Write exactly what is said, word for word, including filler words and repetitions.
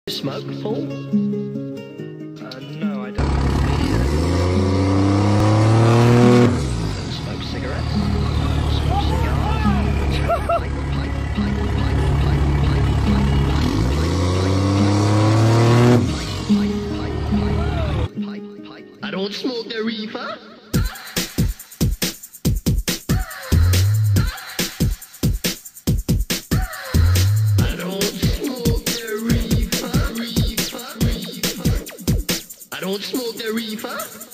Smoke, Paul? Uh, no, I don't. Don't smoke cigarettes? Smoke cigars? Pipe, pipe, pipe, pipe, pipe, pipe, pipe, pipe, pipe, pipe, pipe, pipe, pipe, pipe, pipe. I don't smoke the reefer. I don't smoke the reefer, reefer, reefer. I don't smoke the reefer.